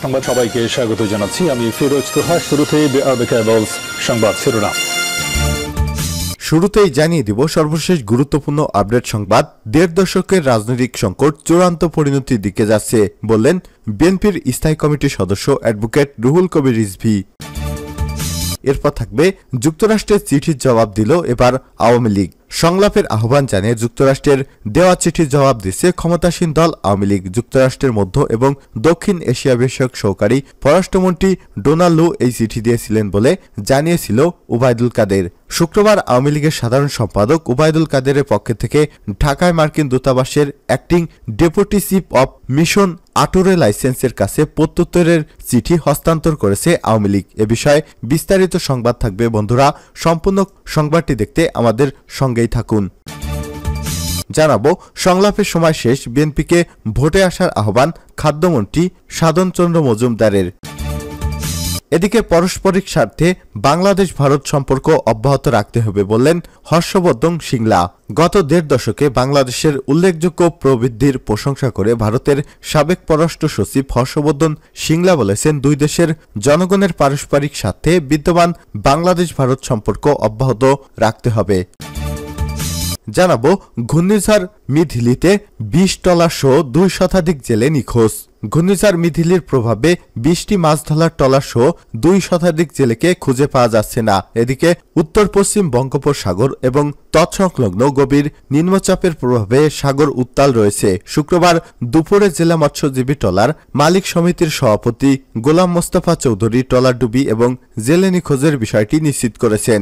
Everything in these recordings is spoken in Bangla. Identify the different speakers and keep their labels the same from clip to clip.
Speaker 1: সংবাদ সবাইকে স্বাগত জানাচ্ছি। আমি ফিরোজ তোহা। শুরুতেই সংবাদ শিরোনাম।
Speaker 2: শুরুতেই জানিয়ে দিব সর্বশেষ গুরুত্বপূর্ণ আপডেট সংবাদ। ১.৫ দশকের রাজনৈতিক সংকট চূড়ান্ত পরিণতির দিকে যাচ্ছে বললেন বিএনপির স্থায়ী কমিটির সদস্য অ্যাডভোকেট রুহুল কবির রিজভী। এরপর থাকবে যুক্তরাষ্ট্রের চিঠির জবাব দিল এবার আওয়ামী লীগ। সংলাপের আহ্বান জানিয়ে যুক্তরাষ্ট্রের দেওয়া চিঠির জবাব দিচ্ছে ক্ষমতাসীন দল আওয়ামী লীগ। যুক্তরাষ্ট্রের মধ্য এবং দক্ষিণ এশিয়া বিষয়ক সহকারী পররাষ্ট্রমন্ত্রী ডোনাল্ড লু এই চিঠি দিয়েছিলেন বলে জানিয়েছিল ওবায়দুল কাদের। শুক্রবার আওয়ামী লীগের সাধারণ সম্পাদক ওবায়দুল কাদেরের পক্ষ থেকে ঢাকায় মার্কিন দূতাবাসের acting deputy chief of mission আটোরে লাইসেন্সের কাছে প্রত্যুত্তরের চিঠি হস্তান্তর করেছে আওয়ামী লীগ। এ বিষয়ে বিস্তারিত সংবাদ থাকবে। বন্ধুরা, সম্পূর্ণ সংবাদটি দেখতে আমাদের সঙ্গেই থাকুন। জানাবো সংলাপের সময় শেষ, বিএনপিকে ভোটে আসার আহ্বান খাদ্যমন্ত্রী সাধন চন্দ্র মজুমদারের। এদিকে পারস্পরিক স্বার্থে বাংলাদেশ ভারত সম্পর্ক অব্যাহত রাখতে হবে বললেন হর্ষবর্ধন সিংলা। গত ১.৫ দশকে বাংলাদেশের উল্লেখযোগ্য প্রবৃদ্ধির প্রশংসা করে ভারতের সাবেক পররাষ্ট্র সচিব হর্ষবর্ধন সিংলা বলেছেন, দুই দেশের জনগণের পারস্পরিক স্বার্থে বিদ্যমান বাংলাদেশ ভারত সম্পর্ক অব্যাহত রাখতে হবে। জানাবো ঘূর্ণিঝড় মিথিলিতে ২০ ট্রলার সহ ২ শতাধিক জেলে নিখোঁজ। ঘূর্ণিঝড় মিথিলির প্রভাবে ২০টি মাছ ধরার ট্রলার সহ ২ শতাধিক জেলেকে খুঁজে পাওয়া যাচ্ছে না। এদিকে উত্তর পশ্চিম বঙ্গোপসাগর এবং তৎসংলগ্ন গভীর নিম্নচাপের প্রভাবে সাগর উত্তাল রয়েছে। শুক্রবার দুপুরে জেলা মৎস্যজীবী ট্রলার মালিক সমিতির সভাপতি গোলাম মোস্তফা চৌধুরী ট্রলারডুবি এবং জেলে নিখোঁজের বিষয়টি নিশ্চিত করেছেন।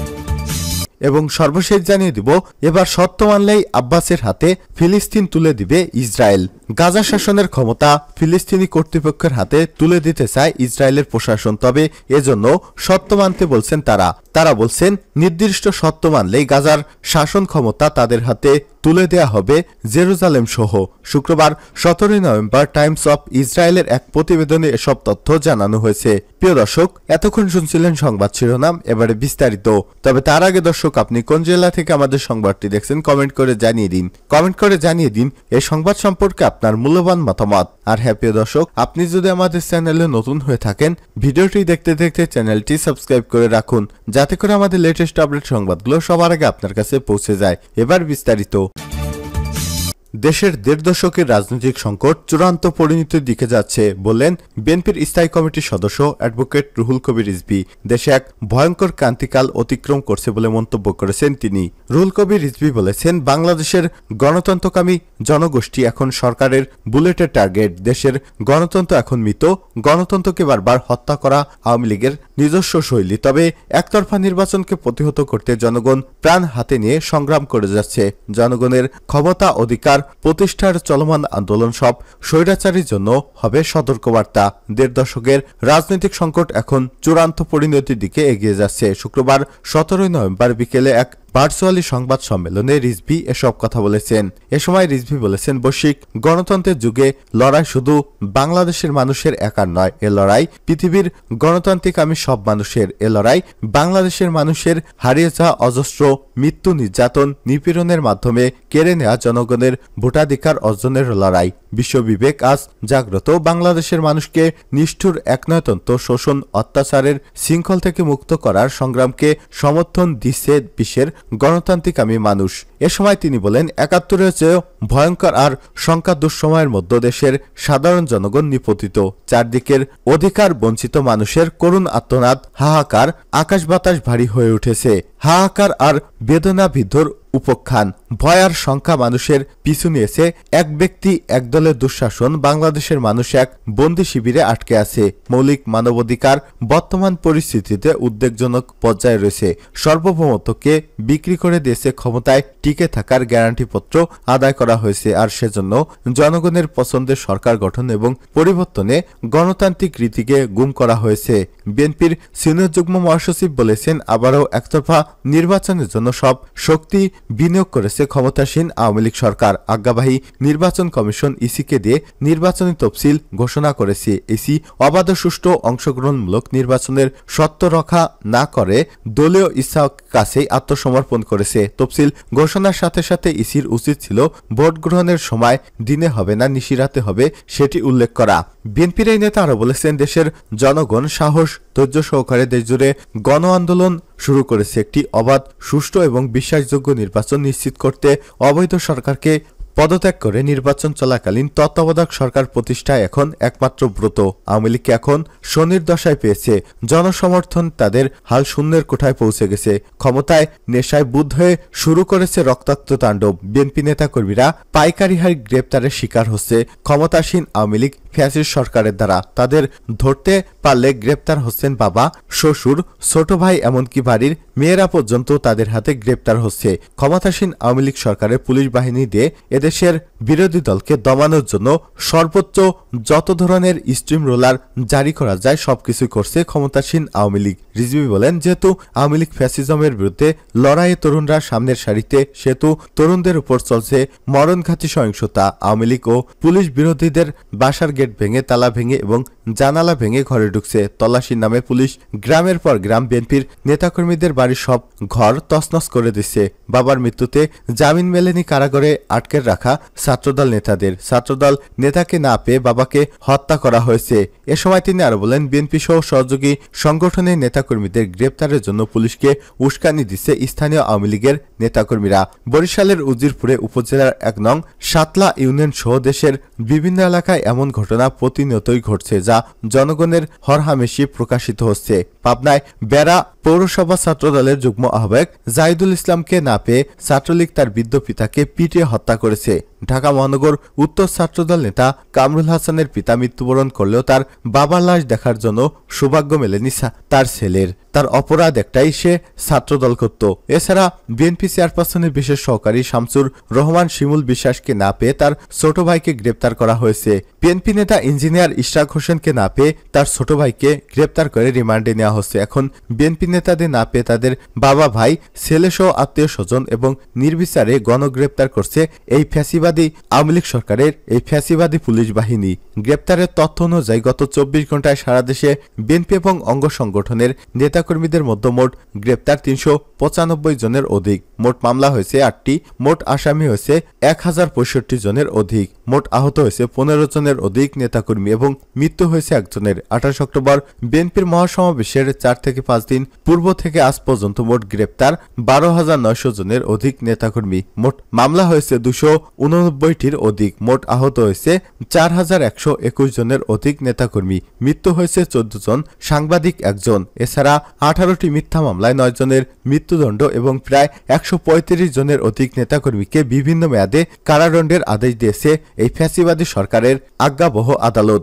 Speaker 2: এবং সর্বশেষ জানিয়ে দিব, এবার শর্ত মানলেই আব্বাসের হাতে ফিলিস্তিন তুলে দিবে ইসরায়েল। গাজা শাসনের ক্ষমতা ফিলিস্তিনি কর্তৃপক্ষের হাতে তুলে দিতে চায় ইসরায়েলের প্রশাসন, তবে এজন্য শর্ত মানতে বলছেন তারা বলছেন নির্দিষ্ট শর্ত মানলেই গাজার শাসন ক্ষমতা তাদের হাতে তুলে দেয়া হবে জেরুজালেম সহ। শুক্রবার ১৭ নভেম্বর টাইমস অফ ইসরায়েলের এক প্রতিবেদনে এসব তথ্য জানানো হয়েছে। প্রিয় দর্শক, এতক্ষণ শুনছিলেন সংবাদ শিরোনাম, এবারে বিস্তারিত। তবে তার আগে দর্শক, আপনি কোন জেলা থেকে আমাদের সংবাদটি দেখছেন কমেন্ট করে জানিয়ে দিন এই সংবাদ সম্পর্কে আপনার মূল্যবান মতামত। আর হ্যাঁ প্রিয় দর্শক, আপনি যদি আমাদের চ্যানেলে নতুন হয়ে থাকেন, ভিডিওটি দেখতে দেখতে চ্যানেলটি সাবস্ক্রাইব করে রাখুন, যাতে করে আমাদের লেটেস্ট আপডেট সংবাদগুলো সবার আগে আপনার কাছে পৌঁছে যায়। এবার বিস্তারিত। দেশের ১.৫ দশকের রাজনৈতিক সংকট চূড়ান্ত পরিণতির দিকে যাচ্ছে বললেন বিএনপির স্থায়ী কমিটির সদস্য অ্যাডভোকেট রুহুল কবির রিজভী। দেশে এক ভয়ঙ্কর ক্রান্তিকাল অতিক্রম করছে বলে মন্তব্য করেছেন তিনি। রুহুল কবির রিজভী বলেছেন, বাংলাদেশের গণতন্ত্রকামী জনগোষ্ঠী এখন সরকারের বুলেটের টার্গেট। দেশের গণতন্ত্র এখন মৃত। গণতন্ত্রকে বারবার হত্যা করা আওয়ামী লীগের নিজস্ব শৈলী। তবে একতরফা নির্বাচনকে প্রতিহত করতে জনগণ প্রাণ হাতে নিয়ে সংগ্রাম করে যাচ্ছে। জনগণের ক্ষমতা অধিকার প্রতিষ্ঠার চলমান আন্দোলন সব স্বৈরাচারীর জন্য হবে সতর্কবার্তা। ১.৫ দশকের রাজনৈতিক সংকট এখন চূড়ান্ত পরিণতির দিকে এগিয়ে যাচ্ছে। শুক্রবার ১৭ নভেম্বর বিকেলে এক ভার্চুয়ালি সংবাদ সম্মেলনে রিজভী এসব কথা বলেছেন। এ সময় রিজভী বলেছেন, বৈশ্বিক গণতন্ত্রের যুগে লড়াই শুধু বাংলাদেশের মানুষের একার নয়, এ লড়াই পৃথিবীর গণতান্ত্রিক আমি সব মানুষের। এ লড়াই বাংলাদেশের মানুষের হারিয়ে যাওয়া অজস্র মৃত্যু, নির্যাতন, নিপীড়নের মাধ্যমে কেড়ে নেওয়া জনগণের ভোটাধিকার অর্জনের লড়াই। বিশ্ববিবেক আজ জাগ্রত। বাংলাদেশের মানুষকে নিষ্ঠুর একনায়তন্ত্র, শোষণ, অত্যাচারের শৃঙ্খল থেকে মুক্ত করার সংগ্রামকে সমর্থন দিচ্ছে বিশ্বের গণতান্ত্রিক আমি মানুষ। এ সময় তিনি বলেন, ৭১-এর চেয়েও ভয়ঙ্কর আর শঙ্কা দুঃসময়ের মধ্যে দেশের সাধারণ জনগণ নিপতিত। চারদিকের অধিকার বঞ্চিত মানুষের করুণ আর্তনাদ, হাহাকার, আকাশ বাতাস ভারী হয়ে উঠেছে। হাহাকার আর বেদনা বিদ্ধর উপখ্যান, ভয় আর সংখ্যা মানুষের পিছু নিয়েছে এক ব্যক্তি, এক দলের দুঃশাসন। বাংলাদেশের মানুষ এক বন্দি শিবিরে আটকে আছে। মৌলিক মানবাধিকার বর্তমান পরিস্থিতিতে উদ্বেগজনক পর্যায়ে রয়েছে। সার্বভৌমত্বকে বিক্রি করে দিয়েছে, ক্ষমতায় টিকে থাকার গ্যারান্টিপত্র আদায় করা হয়েছে। আর সেজন্য জনগণের পছন্দের সরকার গঠন এবং পরিবর্তনে গণতান্ত্রিক রীতিকে গুম করা হয়েছে। বিএনপির সিনিয়র যুগ্ম মহাসচিব বলেছেন, আবারও একতরফা নির্বাচনের জন্য সব শক্তি বিনিয়োগ করেছে ক্ষমতাসীন আওয়ামী লীগ সরকার। আজ্ঞাবাহী নির্বাচন কমিশন ইসিকে দিয়ে নির্বাচনী তফসিল ঘোষণা করেছে। ইসি অবাধ সুষ্ঠু অংশগ্রহণমূলক নির্বাচনের সত্ত্ব রক্ষা না করে দলীয় ইচ্ছা কাছেই আত্মসমর্পণ করেছে। তফসিল ঘোষণার সাথে সাথে ইসির উচিত ছিল ভোট গ্রহণের সময় দিনে হবে না নিশিরাতে হবে সেটি উল্লেখ করা। বিএনপির এই নেতা আরও বলেছেন, দেশের জনগণ সাহস ধৈর্য সহকারে দেশজুড়ে গণ আন্দোলন শুরু করেছে একটি অবাধ, সুষ্ঠু এবং বিশ্বাসযোগ্য নির্বাচন নিশ্চিত করতে। অবৈধ সরকারকে পদত্যাগ করে নির্বাচন চলাকালীন তত্ত্বাবধায়ক সরকার প্রতিষ্ঠায় এখন একমাত্র ব্রত। আওয়ামী লীগ এখন শনির দশায় পেয়েছে, জনসমর্থন তাদের হাল শূন্যের কোঠায় পৌঁছে গেছে, ক্ষমতায় নেশায় বুদ্ধ হয়ে শুরু করেছে রক্তাক্ত তাণ্ডব। বিএনপি নেতাকর্মীরা পাইকারি হারে গ্রেপ্তারের শিকার হচ্ছে ক্ষমতাসীন আওয়ামী লীগ ফ্যাসিস্ট সরকারের দ্বারা। তাদের ধরতে পারলে গ্রেপ্তার হচ্ছেন বাবা, শ্বশুর, ছোট ভাই, এমনকি বাড়ির মেয়েরা পর্যন্ত তাদের হাতে গ্রেপ্তার হচ্ছে। ক্ষমতাসীন আওয়ামী লীগ সরকারের পুলিশ বাহিনী দিয়ে এদেশের বিরোধী দলকে দমানোর জন্য সর্বোচ্চ যত ধরনের স্ট্রিম রোলার জারি করা যায় সবকিছু করছে ক্ষমতাসীন আওয়ামী লীগ। রিজভী বলেন, যেহেতু আওয়ামী লীগ ফ্যাসিজমের বিরুদ্ধে লড়াইয়ে তরুণরা সামনের সারিতে, সেহেতু তরুণদের উপর চলছে মরণঘাতী সহিংসতা। আওয়ামী লীগ ও পুলিশ বিরোধীদের বাসার গেট ভেঙে, তালা ভেঙে এবং জানালা ভেঙে ঘরে ঢুকছে। তল্লাশির নামে পুলিশ গ্রামের পর গ্রাম বিএনপির নেতাকর্মীদের বাড়ির সব ঘর তছনছ করে দিচ্ছে। বাবার মৃত্যুতে জামিন মেলেনি কারাগারে আটকে রাখা ছাত্রদল নেতাদের। ছাত্রদল নেতাকে না পেয়ে বাবাকে হত্যা করা হয়েছে। এ সময় তিনি আরো বলেন, বিএনপি সহ সহযোগী সংগঠনের নেতাকর্মীদের গ্রেপ্তারের জন্য পুলিশকে উস্কানি দিচ্ছে স্থানীয় আওয়ামী লীগের নেতাকর্মীরা। বরিশালের উজিরপুরে উপজেলার ১ নং সাতলা ইউনিয়ন সহ দেশের বিভিন্ন এলাকায় এমন ঘটনা প্রতিনিয়তই ঘটছে, যা জনগণের হরহামেশি প্রকাশিত হচ্ছে। পাবনায় বেড়া পৌরসভা ছাত্রদলের যুগ্ম আহ্বায়ক জাহিদুল ইসলামকে না পেয়ে ছাত্রলীগ তার বৃদ্ধ পিতাকে পিটিয়ে হত্যা করেছে। ঢাকা মহানগর উত্তর ছাত্রদল নেতা কামরুল হাসানের পিতা মৃত্যুবরণ করলেও তার বাবার লাশ দেখার জন্য সৌভাগ্য মেলেনি তার ছেলের। তার অপরাধ একটাই, সে ছাত্রদল করত। এছাড়া বিএনপি চেয়ারপারসনের বিশেষ সহকারী শামসুর রহমান শিমুল বিশ্বাসকে না পেয়ে তার ছোট ভাইকে গ্রেপ্তার করা হয়েছে। বিএনপি নেতা ইঞ্জিনিয়ার ইশরাক হোসেনকে না পেয়ে তার ছোট ভাইকে গ্রেপ্তার করে রিমান্ডে নেওয়া হচ্ছে। এখন বিএনপি নেতাদের না পেয়ে তাদের বাবা, ভাই, ছেলেসহ আত্মীয় স্বজন এবং নির্বিচারে গণগ্রেপ্তার করছে এই ফ্যাসিবাদী আওয়ামী লীগ সরকারের এই ফ্যাসিবাদী পুলিশ বাহিনী। গ্রেপ্তারের তথ্য অনুযায়ী গত ২৪ ঘন্টায় সারা দেশে বিএনপি এবং অঙ্গ সংগঠনের নেতাকর্মীদের মধ্যে মোট গ্রেপ্তার ৩৯৫ জনের অধিক। মোট মামলা হয়েছে ৮টি, মোট আসামি হয়েছে ১,০৬৫ জনের অধিক, মোট আহত হয়েছে ১৫ জনের অধিক নেতাকর্মী এবং মৃত্যু হয়েছে ১ জনের। ২৮ অক্টোবর বিএনপির মহাসমাবেশের ৪ থেকে ৫ দিন পূর্ব থেকে আজ পর্যন্ত মোট গ্রেপ্তার ১২,৯০০ জনের অধিক নেতাকর্মী। মোট মামলা হয়েছে ২৮৯টির অধিক, মোট আহত হয়েছে ৪,১২১ জনের অধিক নেতাকর্মী, মৃত্যু হয়েছে ১৪ জন, সাংবাদিক ১ জন। এছাড়া ১৮টি মিথ্যা মামলায় ৯ জনের মৃত্যুদণ্ড এবং প্রায় ১৩৫ জনের অধিক নেতাকর্মীকে বিভিন্ন মেয়াদে কারাদণ্ডের আদেশ দিয়েছে এই ফ্যাসিবাদী সরকারের আজ্ঞাবহ আদালত।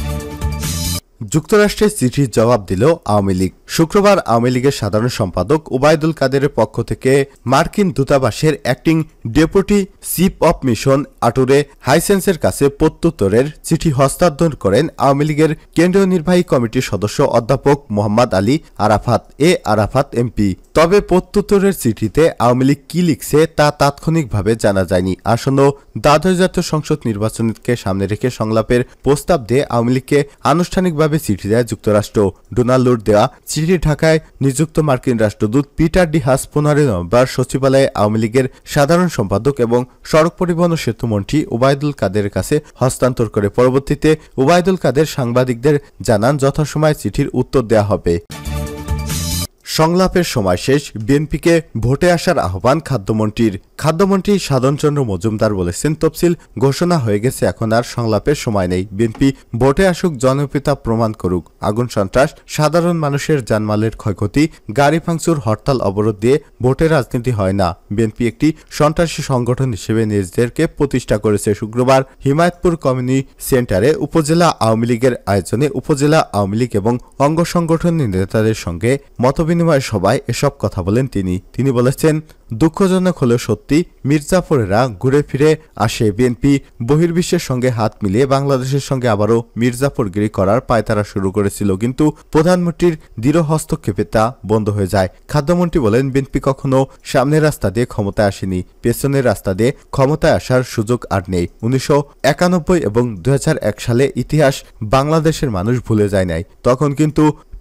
Speaker 2: যুক্তরাষ্ট্রের চিঠির জবাব দিল আওয়ামী লীগ। শুক্রবার আওয়ামী লীগের সাধারণ সম্পাদক ওবায়দুল কাদেরের পক্ষ থেকে মার্কিন দূতাবাসের acting deputy chief of mission আটুরে হাইসেন্সের কাছে প্রত্যুত্তরের চিঠি হস্তান্তর করেন আওয়ামী লীগের কেন্দ্রীয় নির্বাহী কমিটির সদস্য অধ্যাপক মোহাম্মদ আলী আরাফাত আরাফাত এমপি। তবে প্রত্যুত্তরের চিঠিতে আওয়ামী লীগ কি লিখছে তা তাৎক্ষণিকভাবে জানা যায়নি। আসন্ন দ্বাদশ জাতীয় সংসদ নির্বাচনকে সামনে রেখে সংলাপের প্রস্তাব দিয়ে আওয়ামী লীগকে আনুষ্ঠানিকভাবে চিঠি দেয় যুক্তরাষ্ট্র। ডোনাল্ড দেওয়া চিঠি ঢাকায় নিযুক্ত মার্কিন রাষ্ট্রদূত পিটার ডি হাস ১৫ নভেম্বর সচিবালয়ে আওয়ামী লীগের সাধারণ সম্পাদক এবং সড়ক পরিবহন ও সেতুমন্ত্রী ওবায়দুল কাদেরের কাছে হস্তান্তর করে। পরবর্তীতে ওবায়দুল কাদের সাংবাদিকদের জানান, যথাসময়ে চিঠির উত্তর দেওয়া হবে। সংলাপের সময় শেষ, বিএনপিকে ভোটে আসার আহ্বান খাদ্যমন্ত্রীর। খাদ্যমন্ত্রী সাধনচন্দ্র মজুমদার বলেছেন, তফসিল ঘোষণা হয়ে গেছে, এখন আর সংলাপের সময় নেই। বিএনপি ভোটে আসুক, জনপিতা প্রমাণ করুক। আগুন সন্ত্রাস, সাধারণ মানুষের জানমালের ক্ষয়ক্ষতি, গাড়ি ভাঙচুর, হরতাল অবরোধ দিয়ে ভোটের রাজনীতি হয় না। বিএনপি একটি সন্ত্রাসী সংগঠন হিসেবে নিজেদেরকে প্রতিষ্ঠা করেছে। শুক্রবার হিমায়তপুর কমিউনিটি সেন্টারে উপজেলা আওয়ামী লীগের আয়োজনে উপজেলা আওয়ামী লীগ এবং অঙ্গ সংগঠনের নেতাদের সঙ্গে মতবিনিময় সভায় এসব কথা বলেন তিনি বলেছেন, দুঃখজনক হলেও সত্যি, মির্জাফরেরা ঘুরে ফিরে আসে। বিএনপি বহির্বিশ্বের সঙ্গে হাত মিলিয়ে বাংলাদেশের সঙ্গে আবারও মির্জাফরগিরি করার পায়তারা শুরু করেছিল, কিন্তু প্রধানমন্ত্রীর দৃঢ় হস্তক্ষেপে তা বন্ধ হয়ে যায়। খাদ্যমন্ত্রী বলেন, বিএনপি কখনো সামনের রাস্তা দিয়ে ক্ষমতায় আসেনি, পেছনের রাস্তা দিয়ে ক্ষমতায় আসার সুযোগ আর নেই। ১৯৯১ এবং ২০০১ সালে ইতিহাস বাংলাদেশের মানুষ ভুলে যায় নাই। তখন কিন্তু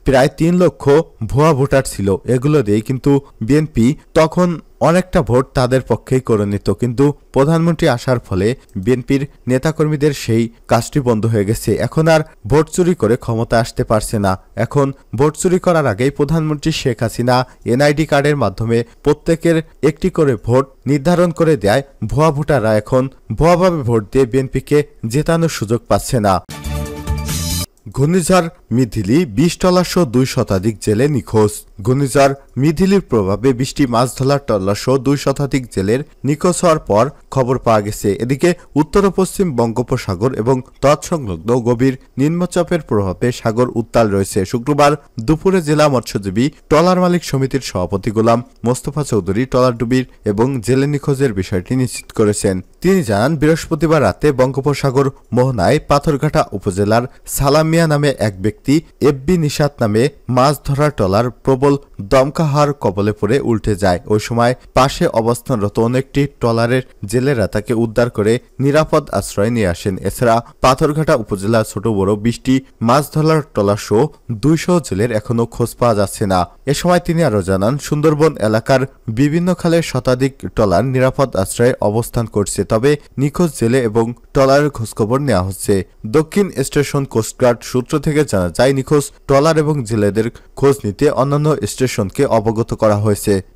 Speaker 2: প্রায় ৩ লক্ষ ভুয়া ভোটার ছিল। এগুলো দিয়ে কিন্তু বিএনপি তখন অনেকটা ভোট তাদের পক্ষেই করে নিত, কিন্তু প্রধানমন্ত্রী আসার ফলে বিএনপির নেতাকর্মীদের সেই কাজটি বন্ধ হয়ে গেছে। এখন আর ভোট চুরি করে ক্ষমতা আসতে পারছে না। এখন ভোট চুরি করার আগেই প্রধানমন্ত্রী শেখ হাসিনা এনআইডি কার্ডের মাধ্যমে প্রত্যেকের একটি করে ভোট নির্ধারণ করে দেয়। ভুয়া ভোটাররা এখন ভুয়াভাবে ভোট দিয়ে বিএনপিকে জেতানোর সুযোগ পাচ্ছে না। ঘূর্ণিঝড় মিথিলি ২০ ট্রলারসহ ২ শতাধিক জেলে নিখোঁজ। ঘূর্ণিঝড় মিথিলির প্রভাবে ২০টি মাছ ধরার ট্রলারসহ ২ শতাধিক জেলের নিখোঁজ হওয়ার পর খবর পাওয়া গেছে। এদিকে উত্তর ও পশ্চিম বঙ্গোপসাগর এবং তৎসংলগ্ন গভীর নিম্নচাপের প্রভাবে সাগর উত্তাল রয়েছে। শুক্রবার দুপুরে জেলা মৎস্যজীবী ট্রলার মালিক সমিতির সভাপতি গোলাম মোস্তফা চৌধুরী ট্রলারডুবির এবং জেলে নিখোঁজের বিষয়টি নিশ্চিত করেছেন। তিনি জানান, বৃহস্পতিবার রাতে বঙ্গোপসাগর মোহনায় পাথরঘাটা উপজেলার সালামিয়া নামে এক ব্যক্তি এফবি নিশাত নামে মাছ ধরার ট্রলার প্রবল দমকা হাওয়ার কবলে পড়ে উল্টে যায়। ওই সময় পাশে অবস্থানরত অনেকটি ট্রলারের জেলেরা তাকে উদ্ধার করে নিরাপদ আশ্রয় নিয়ে আসেন। এছাড়া পাথরঘাটা উপজেলার ছোট বড় ২০টি মাছ ধরার ট্রলার সহ ২০০ জেলের এখনও খোঁজ পাওয়া যাচ্ছে না। এ সময় তিনি আরও জানান, সুন্দরবন এলাকার বিভিন্ন খালে শতাধিক ট্রলার নিরাপদ আশ্রয়ে অবস্থান করছে, তবে নিখোঁজ জেলে এবং ট্রলারের খোঁজখবর নেওয়া হচ্ছে। দক্ষিণ স্টেশন কোস্টগার্ড সূত্র থেকে জানা যায়, নিখোঁজ ট্রলার এবং জেলেদের খোঁজ নিতে অন্যান্য স্টেশনকে অবগত করা হয়েছে।